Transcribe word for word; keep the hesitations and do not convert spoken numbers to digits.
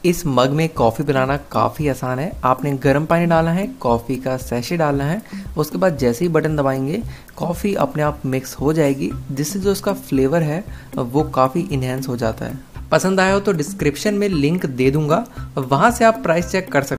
इस मग में कॉफ़ी बनाना काफ़ी आसान है। आपने गर्म पानी डालना है, कॉफ़ी का सैशे डालना है, उसके बाद जैसे ही बटन दबाएंगे कॉफ़ी अपने आप मिक्स हो जाएगी, जिससे जो उसका फ्लेवर है वो काफ़ी इन्हेंस हो जाता है। पसंद आया हो तो डिस्क्रिप्शन में लिंक दे दूंगा, वहाँ से आप प्राइस चेक कर सकते हैं।